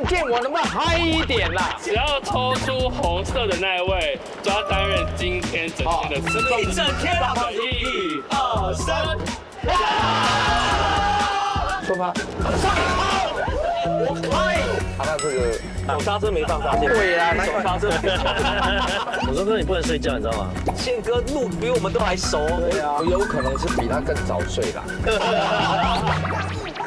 见我能不能嗨一点啦？ 只要抽出红色的那一位，就要担任今天整天的司令。 一整天了 1、2、3， 出发！我开。他那这个手刹车没放刹线。 对啦， 手刹车。我说哥，你不能睡觉，你知道吗？宪哥路比我们都还熟。 对啊，有可能是比他更早睡啦。